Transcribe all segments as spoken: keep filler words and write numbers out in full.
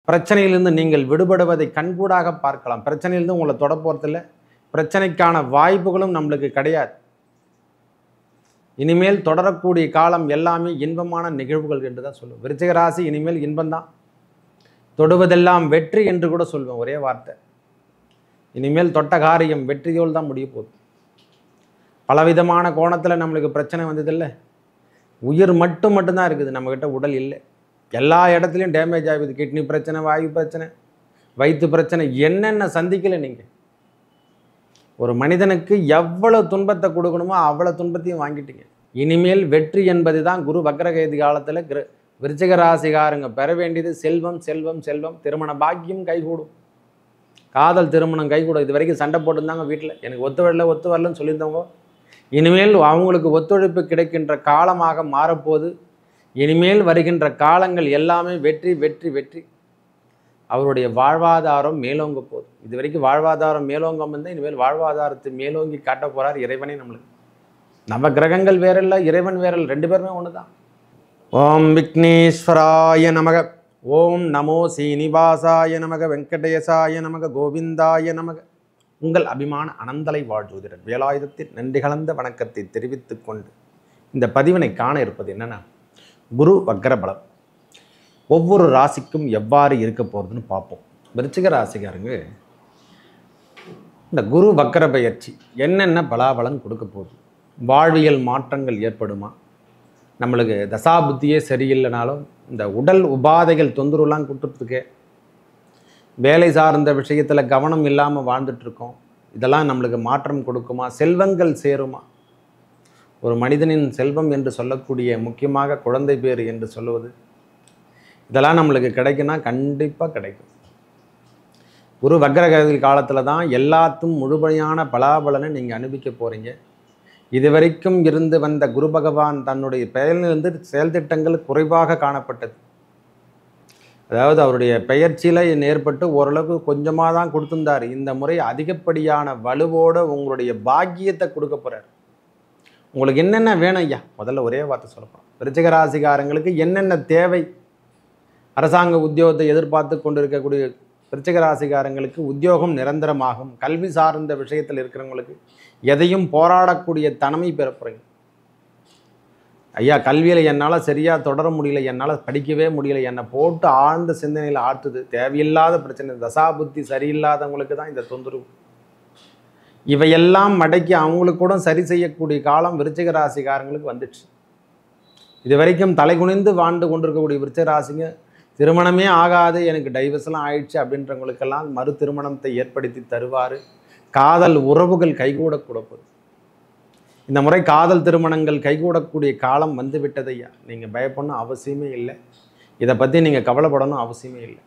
பிரச்சனையிலிருந்து நீங்கள் விடுபடுவதை கண்கூடாக பார்க்கலாம். பிரச்சனையிலிருந்து உங்களை தொட போகிறதில்ல. பிரச்சனைக்கான வாய்ப்புகளும் நம்மளுக்கு கிடையாது. இனிமேல் தொடரக்கூடிய காலம் எல்லாமே இன்பமான நிகழ்வுகள் என்று தான் சொல்லுவேன். விருச்சிக ராசி இனிமேல் இன்பம்தான். தொடுவதெல்லாம் வெற்றி என்று கூட சொல்வேன். ஒரே வார்த்தை. இனிமேல் தொட்ட காரியம் வெற்றியோடு தான் முடிய போகுது. பலவிதமான கோணத்தில் நம்மளுக்கு பிரச்சனை வந்ததில்லை. உயிர் மட்டும் மட்டும்தான் இருக்குது, நம்மக்கிட்ட உடல் இல்லை. எல்லா இடத்துலையும் டேமேஜ் ஆகுது. கிட்னி பிரச்சனை, வாயு பிரச்சனை, வயிற்று பிரச்சனை, என்னென்ன சந்திக்கலை நீங்கள். ஒரு மனிதனுக்கு எவ்வளோ துன்பத்தை கொடுக்கணுமோ அவ்வளோ துன்பத்தையும் வாங்கிட்டீங்க. இனிமேல் வெற்றி என்பது தான் குரு வக்ரகேது காலத்தில் கிர விருச்சிக ராசிகாரங்க பெற வேண்டியது செல்வம் செல்வம் செல்வம். திருமண பாக்கியம் கைகூடும். காதல் திருமணம் கைகூடும். இது வரைக்கும் சண்டை போட்டுருந்தாங்க வீட்டில், எனக்கு ஒத்து வரல ஒத்து வரலன்னு சொல்லியிருந்தவங்க இனிமேல் அவங்களுக்கு ஒத்துழைப்பு கிடைக்கின்ற காலமாக மாறப்போது. இனிமேல் வருகின்ற காலங்கள் எல்லாமே வெற்றி வெற்றி வெற்றி. அவருடைய வாழ்வாதாரம் மேலோங்க போகுது. இது வரைக்கும் வாழ்வாதாரம் மேலோங்கம் வந்து இனிமேல் வாழ்வாதாரத்தை மேலோங்கி காட்ட போகிறார் இறைவனே நம்மளுக்கு. நவ கிரகங்கள் வேறில்லை, இறைவன் வேறில்லை, ரெண்டு பேருமே ஒன்று தான். ஓம் விக்னேஸ்வராய நமக. ஓம் நமோ சீனிவாசாய நமக. வெங்கடேசாய நமக. கோவிந்தாய நமக. உங்கள் அபிமான அனந்தலை வாழ்ஜோதிடர் வேலாயுதத்தில் நன்றி கலந்த வணக்கத்தை தெரிவித்துக் கொண்டு இந்த பதிவினை காண இருப்பது என்னென்னா, குரு வக்ரபலம் ஒவ்வொரு ராசிக்கும் எவ்வாறு இருக்க போகிறதுன்னு பார்ப்போம். விருச்சிக ராசிக்காரங்க இந்த குரு வக்ர பயிற்சி என்னென்ன பலாபலம் கொடுக்க போகுது, வாழ்வியல் மாற்றங்கள் ஏற்படுமா, நம்மளுக்கு தசாபுத்தியே சரியில்லைனாலும் இந்த உடல் உபாதைகள் தொந்தரவுலாம் கொடுத்துட்ருக்கே, வேலை சார்ந்த விஷயத்தில் கவனம் இல்லாமல் வாழ்ந்துட்டுருக்கோம், இதெல்லாம் நம்மளுக்கு மாற்றம் கொடுக்குமா, செல்வங்கள் சேருமா. ஒரு மனிதனின் செல்வம் என்று சொல்லக்கூடிய முக்கியமாக குழந்தை பேர் என்று சொல்லுவது, இதெல்லாம் நம்மளுக்கு கிடைக்குன்னா கண்டிப்பாக கிடைக்கும். குரு வக்ரகதி காலத்தில் தான் எல்லாத்தும் முழுமையான பலாபலனை நீங்கள் அனுபவிக்க போகிறீங்க. இதுவரைக்கும் இருந்து வந்த குரு பகவான் தன்னுடைய பெயரிலிருந்து செயல் திட்டங்கள் குறைவாக காணப்பட்டது. அதாவது அவருடைய பெயர்ச்சியில் ஏற்பட்டு ஓரளவுக்கு கொஞ்சமாக தான் கொடுத்துருந்தார். இந்த முறை அதிகப்படியான வலுவோடு உங்களுடைய பாக்கியத்தை கொடுக்க போகிறார். உங்களுக்கு என்னென்ன வேணும் ஐயா, முதல்ல ஒரே வார்த்தை சொல்லப்போம். விருச்சிக ராசிக்காரங்களுக்கு என்னென்ன தேவை, அரசாங்க உத்தியோகத்தை எதிர்பார்த்து கொண்டு இருக்கக்கூடிய விருச்சிக ராசிக்காரங்களுக்கு உத்தியோகம் நிரந்தரமாகும். கல்வி சார்ந்த விஷயத்தில் இருக்கிறவங்களுக்கு எதையும் போராடக்கூடிய தன்மை பெறப்போறீங்க. ஐயா கல்வியில் என்னால் சரியாக தொடர முடியல, என்னால் படிக்கவே முடியல, என்னை போட்டு ஆழ்ந்த சிந்தனையில் ஆற்றுது, தேவையில்லாத பிரச்சனை, தசாபுத்தி சரியில்லாதவங்களுக்கு தான் இந்த தொந்தரவு. இவையெல்லாம் மடக்கி அவங்களுக்கு கூட சரி செய்யக்கூடிய காலம் விருச்சிக ராசிக்காரங்களுக்கு வந்துடுச்சு. இது வரைக்கும் தலை குனிந்து வாழ்ந்து கொண்டிருக்கக்கூடிய விருச்சிக ராசிங்க திருமணமே ஆகாது, எனக்கு டைவர்ஸ்லாம் ஆயிடுச்சு அப்படின்றவங்களுக்கெல்லாம் மறு திருமணத்தை ஏற்படுத்தி தருவார். காதல் உறவுகள் கைகூடக்கூட போகுது. இந்த முறை காதல் திருமணங்கள் கைகூடக்கூடிய காலம் வந்து விட்டதையா. நீங்கள் பயப்படணும் அவசியமே இல்லை, இதை பற்றி நீங்கள் கவலைப்படணும் அவசியமே இல்லை.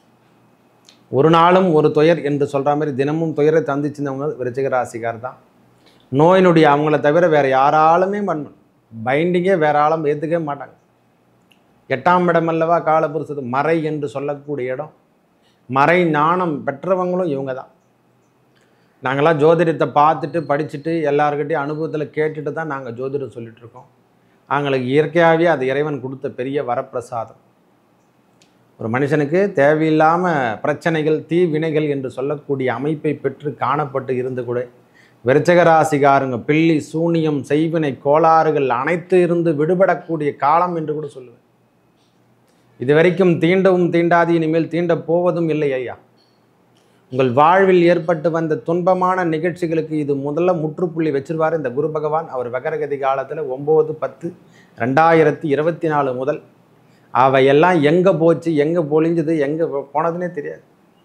ஒரு நாளும் ஒரு துயர் என்று சொல்கிற மாதிரி தினமும் துயரை தந்திச்சுருந்தவங்க விருச்சிக ராசிக்கார் தான். நோயினுடைய அவங்கள தவிர வேறு யாராலுமே பண்ணணும், பைண்டிங்கே வேற ஆளும் ஏற்றுக்கவே மாட்டாங்க. எட்டாம் இடம் அல்லவா காலபுருஷத்து மறை என்று சொல்லக்கூடிய இடம். மறை ஞானம் பெற்றவங்களும் இவங்க தான். நாங்களாம் ஜோதிடத்தை பார்த்துட்டு படிச்சுட்டு எல்லாருக்கிட்டையும் அனுபவத்தில் கேட்டுட்டு தான் நாங்கள் ஜோதிடம் சொல்லிகிட்ருக்கோம். அவங்களுக்கு இயற்கையாகவே அது இறைவன் கொடுத்த பெரிய வரப்பிரசாதம். ஒரு மனுஷனுக்கு தேவையில்லாமல் பிரச்சனைகள் தீவினைகள் என்று சொல்லக்கூடிய அமைப்பை பெற்று காணப்பட்டு இருந்து கூட விருச்சிக ராசிக்காரங்க பில்லி சூனியம் செய்வினை கோளாறுகள் அனைத்து இருந்து விடுபடக்கூடிய காலம் என்று கூட சொல்லுவேன். இது வரைக்கும் தீண்டவும் தீண்டாது, இனிமேல் தீண்ட போவதும் இல்லை ஐயா. உங்கள் வாழ்வில் ஏற்பட்டு வந்த துன்பமான நிகழ்ச்சிகளுக்கு இது முதல்ல முற்றுப்புள்ளி வச்சிருவார் இந்த குரு பகவான். அவர் வக்ரகதி காலத்தில் ஒம்பது பத்து ரெண்டாயிரத்தி இருபத்தி நாலு முதல் அவையெல்லாம் எங்கே போச்சு, எங்கே பொழிஞ்சது, எங்கே போனதுன்னே தெரியாது.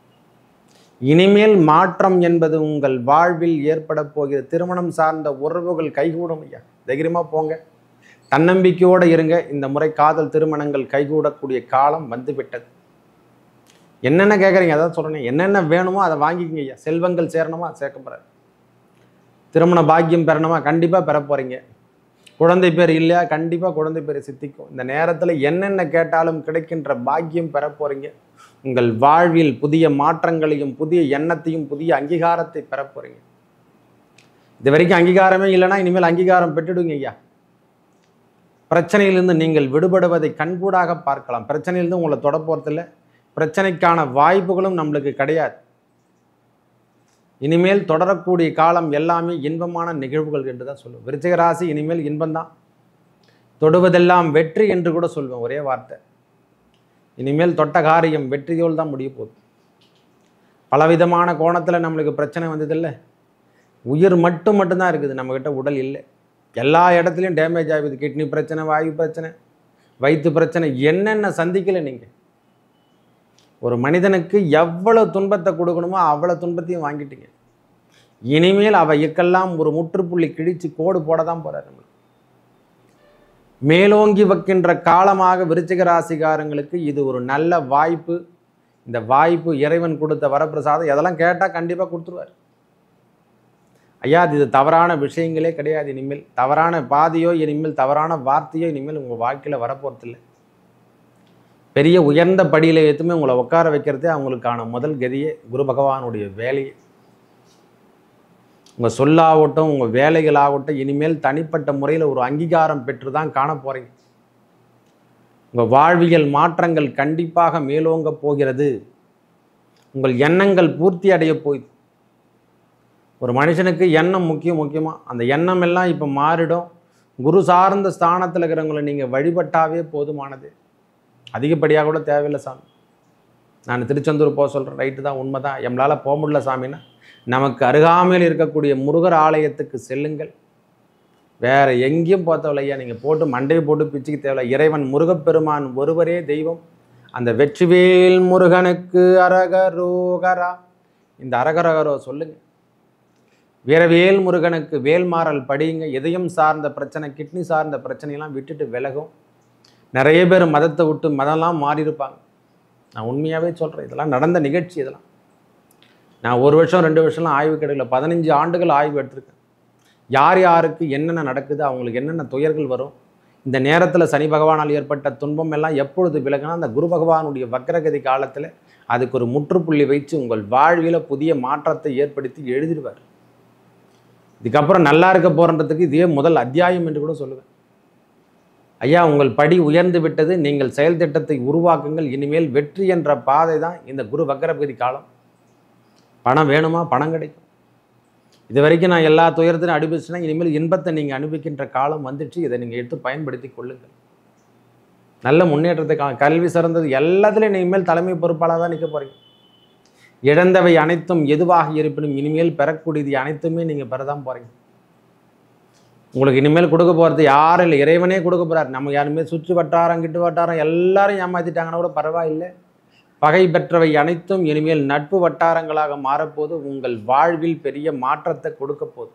இனிமேல் மாற்றம் என்பது உங்கள் வாழ்வில் ஏற்பட போகிற திருமணம் சார்ந்த உறவுகள் கைகூடும் ஐயா. தைரியமாக போங்க, தன்னம்பிக்கையோடு இருங்க. இந்த முறை காதல் திருமணங்கள் கைகூடக்கூடிய காலம் வந்து விட்டது. என்னென்ன கேட்குறீங்க அதான் சொல்கிறேன். என்னென்ன வேணுமோ அதை வாங்கிக்கிங்க ஐயா. செல்வங்கள் சேரணுமா சேர்க்க போகிறார். திருமண பாக்கியம் பெறணுமா கண்டிப்பாக பெற போகிறீங்க. குழந்தை பேர் இல்லையா கண்டிப்பாக குழந்தை பேர் சித்திக்கும். இந்த நேரத்தில் என்னென்ன கேட்டாலும் கிடைக்கின்ற பாக்கியம் பெற போகிறீங்க. உங்கள் வாழ்வில் புதிய மாற்றங்களையும் புதிய எண்ணத்தையும் புதிய அங்கீகாரத்தை பெற போகிறீங்க. இது வரைக்கும் அங்கீகாரமே இல்லைன்னா இனிமேல் அங்கீகாரம் பெற்றுடுங்க ஐயா. பிரச்சனையிலிருந்து நீங்கள் விடுபடுவதை கண்கூடாக பார்க்கலாம். பிரச்சனையிலிருந்து உங்களை தொட போகிறதில்ல. பிரச்சனைக்கான வாய்ப்புகளும் நம்மளுக்கு கிடையாது. இனிமேல் தொடரக்கூடிய காலம் எல்லாமே இன்பமான நிகழ்வுகள் என்று தான் சொல்லுவேன். விருச்சிக ராசி இனிமேல் இன்பம்தான். தொடுவதெல்லாம் வெற்றி என்று கூட சொல்வேன். ஒரே வார்த்தை, இனிமேல் தொட்ட காரியம் வெற்றியோடு தான் முடிய போகுது. பலவிதமான கோணத்தில் நம்மளுக்கு பிரச்சனை வந்ததில்லை. உயிர் மட்டும் மட்டும்தான் இருக்குது, நம்மக்கிட்ட உடல் இல்லை. எல்லா இடத்துலையும் டேமேஜ் ஆகுது. கிட்னி பிரச்சனை, வாயு பிரச்சனை, வயிற்று பிரச்சனை, என்னென்ன சந்திக்கலை நீங்கள். ஒரு மனிதனுக்கு எவ்வளோ துன்பத்தை கொடுக்கணுமோ அவ்வளோ துன்பத்தையும் வாங்கிட்டீங்க. இனிமேல் அவைக்கெல்லாம் ஒரு முற்றுப்புள்ளி கிழிச்சு கோடு போட தான் போகிறார். நம்மளுக்கு மேலோங்கி வைக்கின்ற காலமாக விருச்சிக ராசிக்காரங்களுக்கு இது ஒரு நல்ல வாய்ப்பு. இந்த வாய்ப்பு இறைவன் கொடுத்த வரப்பிரசாதம். எதெல்லாம் கேட்டால் கண்டிப்பாக கொடுத்துருவார். ஐயா, இது தவறான விஷயங்களே கிடையாது. இனிமேல் தவறான பாதையோ, இனிமேல் தவறான வார்த்தையோ இனிமேல் உங்கள் வாழ்க்கையில் வரப்போகிறதில்லை. பெரிய உயர்ந்த படியில் எதுவுமே உங்களை உட்கார வைக்கிறதே அவங்களுக்கான முதல் கதியே குரு பகவானுடைய வேலையே. உங்கள் சொல்லாகட்டும், உங்கள் வேலைகளாகட்டும் இனிமேல் தனிப்பட்ட முறையில் ஒரு அங்கீகாரம் பெற்று தான் காண போகிறீங்க. உங்கள் வாழ்வியல் மாற்றங்கள் கண்டிப்பாக மேலோங்க போகிறது. உங்கள் எண்ணங்கள் பூர்த்தி அடைய போகுது. ஒரு மனுஷனுக்கு எண்ணம் முக்கியம். முக்கியமாக அந்த எண்ணம் எல்லாம் இப்போ மாறிடும். குரு சார்ந்த ஸ்தானத்தில் இருக்கிறவங்களை நீங்கள் வழிபட்டாவே போதுமானது. அதிகப்படியாக கூட தேவையில்லை சாமி. நான் திருச்செந்தூர் போக சொல்கிறேன், ரைட்டு தான், உண்மை தான். எங்களால் போக முடியல சாமின்னா நமக்கு அருகாமையில் இருக்கக்கூடிய முருகர் ஆலயத்துக்கு செல்லுங்கள். வேறு எங்கேயும் போத்தவில்லையா, நீங்கள் போட்டு மண்டையை போட்டு பிச்சுக்கு தேவையில்லை. இறைவன் முருகப்பெருமான் ஒருவரே தெய்வம். அந்த வெற்றிவேல் முருகனுக்கு அரகரோகரா, இந்த அரகரகரோ சொல்லுங்கள். வீரவேல் முருகனுக்கு வேல்மாறல் படியுங்க. இதயம் சார்ந்த பிரச்சனை, கிட்னி சார்ந்த பிரச்சனையெல்லாம் விட்டுட்டு விலகும். நிறைய பேர் மதத்தை விட்டு மதம்லாம் மாறியிருப்பாங்க. நான் உண்மையாகவே சொல்கிறேன், இதெல்லாம் நடந்த நிகழ்ச்சி. இதெல்லாம் நான் ஒரு வருஷம் ரெண்டு வருஷம்லாம் ஆய்வு கிடைக்கல, பதினஞ்சு ஆண்டுகள் ஆய்வு எடுத்திருக்கேன். யார் யாருக்கு என்னென்ன நடக்குது, அவங்களுக்கு என்னென்ன துயர்கள் வரும், இந்த நேரத்தில் சனி பகவானால் ஏற்பட்ட துன்பம் எல்லாம் எப்பொழுது விலகினா அந்த குரு பகவானுடைய வக்ரகதி காலத்தில் அதுக்கு ஒரு முற்றுப்புள்ளி வைத்து உங்கள் வாழ்வில் புதிய மாற்றத்தை ஏற்படுத்தி எழுதிடுவார். இதுக்கப்புறம் நல்லா இருக்க போகிறதுக்கு இதே முதல் அத்தியாயம் என்று கூட சொல்லுவேன். ஐயா, உங்கள் படி உயர்ந்து விட்டது. நீங்கள் செயல் திட்டத்தை உருவாக்குங்கள். இனிமேல் வெற்றி என்ற பாதை தான் இந்த குரு வக்ரகதி காலம். பணம் வேணுமா, பணம் கிடைக்கும். இது வரைக்கும் நான் எல்லா துயரத்திலும் அனுபவிச்சுன்னா இனிமேல் இன்பத்தை நீங்கள் அனுபவிக்கின்ற காலம் வந்துடுச்சு. இதை நீங்கள் எடுத்து பயன்படுத்தி கொள்ளுங்கள். நல்ல முன்னேற்றத்தை காண, கல்வி சிறந்தது எல்லாத்துலேயும் இனிமேல் தலைமை பொறுப்பாளர் தான் நிற்க போகிறீங்க. இழந்தவை அனைத்தும் எதுவாக இருப்பினும் இனிமேல் பெறக்கூடியது அனைத்துமே நீங்கள் பெறதான் போகிறீங்க. உங்களுக்கு இனிமேல் கொடுக்க போகிறது யாரும் இல்லை, இறைவனே கொடுக்க போகிறார். நம்ம யாருமே சுற்று வட்டாரம் கிட்டு வட்டாரம் எல்லாரும் ஏமாற்றிட்டாங்கன்னா கூட பரவாயில்லை. பகை பெற்றவை அனைத்தும் இனிமேல் நட்பு வட்டாரங்களாக மாறப்போது. உங்கள் வாழ்வில் பெரிய மாற்றத்தை கொடுக்க போகுது.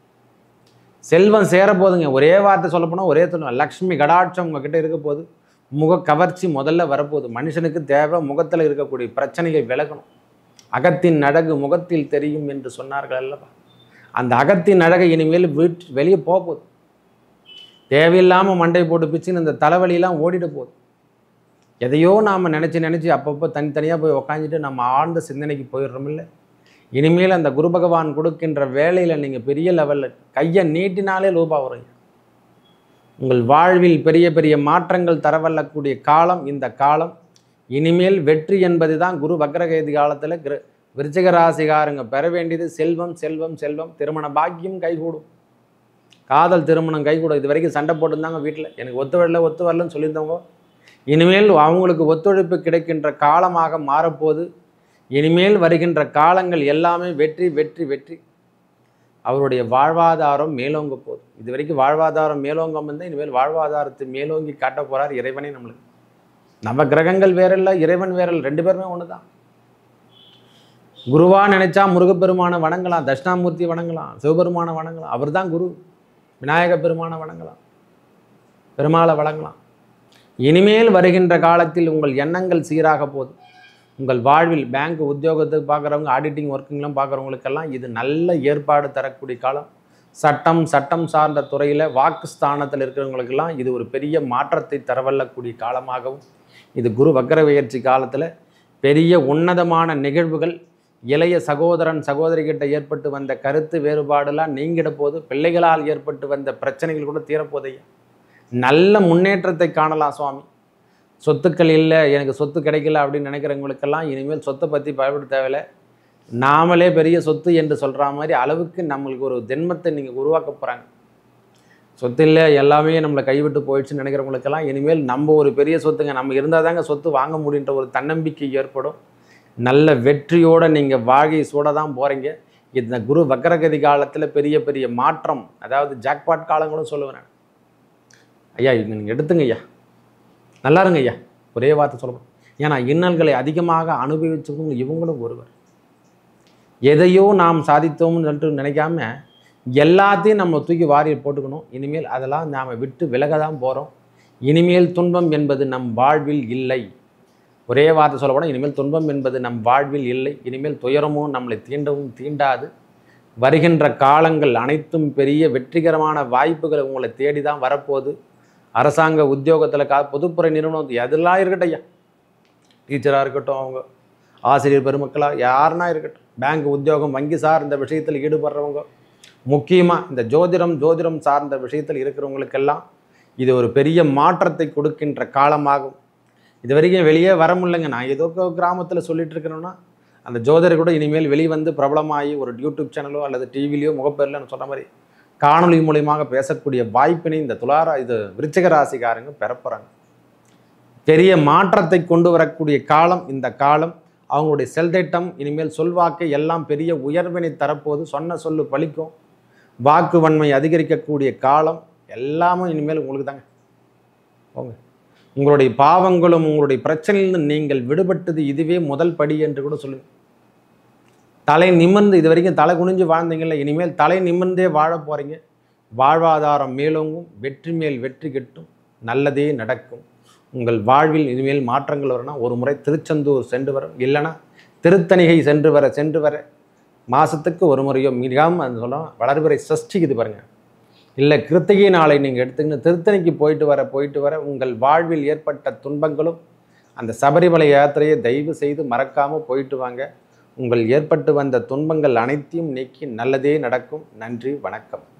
செல்வம் சேரப்போதுங்க. ஒரே வார்த்தை சொல்லப்போனால் ஒரே சொல்லுவேன், லக்ஷ்மி கடாட்சம் உங்ககிட்ட இருக்க போது. முக கவர்ச்சி முதல்ல வரப்போகுது. மனுஷனுக்கு தேவை முகத்தில் இருக்கக்கூடிய பிரச்சனைகள் விலகணும். அகத்தின் அழகு முகத்தில் தெரியும் என்று சொன்னார்கள் அல்லவா? அந்த அகத்தின் அழகை இனிமேல் வீட்டு வெளியே போக போகுது. தேவையில்லாமல் மண்டை போட்டு பிச்சுன்னு இந்த தலைவலியெல்லாம் ஓடிட போகுது. எதையோ நாம் நினச்சி நினச்சி அப்பப்போ தனித்தனியாக போய் உக்காந்துட்டு நம்ம ஆழ்ந்த சிந்தனைக்கு போயிடுறோம் இல்லை. இனிமேல் அந்த குரு பகவான் கொடுக்கின்ற வேலையில் நீங்கள் பெரிய லெவலில் கையை நீட்டினாலே லூபா வரும். உங்கள் வாழ்வில் பெரிய பெரிய மாற்றங்கள் தரவல்லக்கூடிய காலம் இந்த காலம். இனிமேல் வெற்றி என்பது தான் குரு வக்ரகதி காலத்தில் கிர விருச்சிக ராசிகாரங்க பெற வேண்டியது செல்வம் செல்வம் செல்வம். திருமண பாக்கியம் கைகூடும். காதல் திருமணம் கைகூடும். இது வரைக்கும் சண்டை போட்டுருந்தாங்க வீட்டில், எனக்கு ஒத்து வரல ஒத்து வரலன்னு சொல்லியிருந்தவங்க இனிமேல் அவங்களுக்கு ஒத்துழைப்பு கிடைக்கின்ற காலமாக மாறப்போது. இனிமேல் வருகின்ற காலங்கள் எல்லாமே வெற்றி வெற்றி வெற்றி. அவருடைய வாழ்வாதாரம் மேலோங்க போகுது. இது வரைக்கும் வாழ்வாதாரம் மேலோங்கம் வந்து இனிமேல் வாழ்வாதாரத்தை மேலோங்கி காட்ட போகிறார் இறைவனே. நம்மளுக்கு நவ கிரகங்கள் வேறில்லை, இறைவன் வேறில்லை, ரெண்டு பேருமே ஒன்று தான். குருவா நினைச்சா முருகப்பெருமான வணங்கலாம், தட்சிணாமூர்த்தி வணங்கலாம், சிவபெருமான வணங்கலாம், அவர் தான் குரு. விநாயக பெருமான வணங்கலாம், பெருமாளை வணங்கலாம். இனிமேல் வருகின்ற காலத்தில் உங்கள் எண்ணங்கள் சீராக போகுது. உங்கள் வாழ்வில் பேங்க் உத்தியோகத்துக்கு பார்க்குறவங்க, ஆடிட்டிங் ஒர்க்கிங்லாம் பார்க்குறவங்களுக்கெல்லாம் இது நல்ல ஏற்பாடு தரக்கூடிய காலம். சட்டம் சட்டம் சார்ந்த துறையில் வாக்கு ஸ்தானத்தில் இருக்கிறவங்களுக்கெல்லாம் இது ஒரு பெரிய மாற்றத்தை தரவல்லக்கூடிய காலமாகவும், இது குரு வக்ர பெயர்ச்சி காலத்தில் பெரிய உன்னதமான நிகழ்வுகள். இளைய சகோதரன் சகோதரிகிட்ட ஏற்பட்டு வந்த கருத்து வேறுபாடெல்லாம் நீங்கிட போது. பிள்ளைகளால் ஏற்பட்டு வந்த பிரச்சனைகள் கூட தீரப்போதையா. நல்ல முன்னேற்றத்தை காணலாம் சுவாமி. சொத்துக்கள் இல்லை, எனக்கு சொத்து கிடைக்கல அப்படின்னு நினைக்கிறவங்களுக்கெல்லாம் இனிமேல் சொத்தை பற்றி பயப்பட தேவையில்லை. நாமளே பெரிய சொத்து என்று சொல்கிற மாதிரி அளவுக்கு நம்மளுக்கு ஒரு ஜென்மத்தை நீங்கள் உருவாக்க போகிறாங்க. சொத்து இல்லை, எல்லாமே நம்மளை கைவிட்டு போயிடுச்சுன்னு நினைக்கிறவங்களுக்கெல்லாம் இனிமேல் நம்ம ஒரு பெரிய சொத்துங்க, நம்ம இருந்தால் தாங்க சொத்து வாங்க முடியுன்ற ஒரு தன்னம்பிக்கை ஏற்படும். நல்ல வெற்றியோடு நீங்கள் வாகை சூட தான் போகிறீங்க. இந்த குரு வக்கரகதி காலத்தில் பெரிய பெரிய மாற்றம், அதாவது ஜாக்பாட் காலங்களும் சொல்லுவேன் நான். ஐயா இங்கே நீங்கள் எடுத்துங்க ஐயா, நல்லா இருங்க ஐயா, ஒரே வார்த்தை சொல்லணும். ஏன்னா இன்னல்களை அதிகமாக அனுபவிச்சவங்க இவங்களும் ஒருவர். எதையோ நாம் சாதித்தோம்னு சொல்லிட்டு நினைக்காம எல்லாத்தையும் நம்ம தூக்கி வாரியில் போட்டுக்கணும். இனிமேல் அதெல்லாம் நாம் விட்டு விலக தான் போகிறோம். இனிமேல் துன்பம் என்பது நம் வாழ்வில் இல்லை. ஒரே வார்த்தை சொல்லப்போனால் இனிமேல் துன்பம் என்பது நம் வாழ்வில் இல்லை. இனிமேல் துயரமும் நம்மளை தீண்டவும் தீண்டாது. வருகின்ற காலங்கள் அனைத்தும் பெரிய வெற்றிகரமான வாய்ப்புகள் உங்களை தேடி தான் வரப்போகுது. அரசாங்க உத்தியோகத்தில் கா பொதுப்புற நிறுவனம் எதெல்லாம் இருக்கட்டும் ஐயா, டீச்சராக இருக்கட்டும், அவங்க ஆசிரியர் பெருமக்களாக யாருன்னா இருக்கட்டும், பேங்க் உத்தியோகம், வங்கி சார்ந்த விஷயத்தில் ஈடுபடுறவங்க, முக்கியமாக இந்த ஜோதிடம் ஜோதிடம் சார்ந்த விஷயத்தில் இருக்கிறவங்களுக்கெல்லாம் இது ஒரு பெரிய மாற்றத்தை கொடுக்கின்ற காலமாகும். இது வரைக்கும் வெளியே வர முடியலைங்க. நான் ஏதோ கிராமத்தில் சொல்லிட்டு இருக்கிறேன்னா அந்த ஜோதிடர் கூட இனிமேல் வெளிவந்து பிரபலமாகி ஒரு யூடியூப் சேனலோ அல்லது டிவிலையோ முகப்பேரில் நான் சொன்ன மாதிரி காணொலி மூலியமாக பேசக்கூடிய வாய்ப்பினை இந்த துளாரா இது விருச்சிக ராசிக்காரங்க பெறப்போகிறாங்க. பெரிய மாற்றத்தை கொண்டு வரக்கூடிய காலம் இந்த காலம். அவங்களுடைய செல்திட்டம், இனிமேல் சொல்வாக்கை எல்லாம் பெரிய உயர்வினை தரப்போது. சொன்ன சொல்லு பலிக்கும், வாக்கு வன்மை அதிகரிக்கக்கூடிய காலம் எல்லாமே இனிமேல் உங்களுக்கு தாங்க. போங்க, உங்களுடைய பாவங்களும் உங்களுடைய பிரச்சனையிலிருந்து நீங்கள் விடுபட்டது இதுவே முதல் படி என்று கூட சொல்லுங்கள். தலை நிமிர்ந்து இது வரைக்கும் தலை குனிஞ்சு வாழ்ந்தீங்கல்ல, இனிமேல் தலை நிமிர்ந்தே வாழ போகிறீங்க. வாழ்வாதாரம் மேலோங்கும், வெற்றி மேல் வெற்றி கிட்டும், நல்லதே நடக்கும். உங்கள் வாழ்வில் இனிமேல் மாற்றங்கள் வரணும். ஒரு முறை திருச்செந்தூர் சென்று வர, இல்லைன்னா திருத்தணிகை சென்று வர சென்று வர மாதத்துக்கு ஒரு முறையோ மிகாமல் அது சொல்லலாம் வளர்பிறை சஷ்டி இது பாருங்கள், இல்லை கிருத்திகை நாளை நீங்கள் எடுத்துக்கின்னு திருத்தணிக்கு போயிட்டு வர போயிட்டு வர உங்கள் வாழ்வில் ஏற்பட்ட துன்பங்களும் அந்த சபரிமலை யாத்திரையை தயவு செய்து மறக்காமல் போயிட்டு வாங்க. உங்கள் ஏற்பட்டு வந்த துன்பங்கள் அனைத்தையும் நீக்கி நல்லதே நடக்கும். நன்றி, வணக்கம்.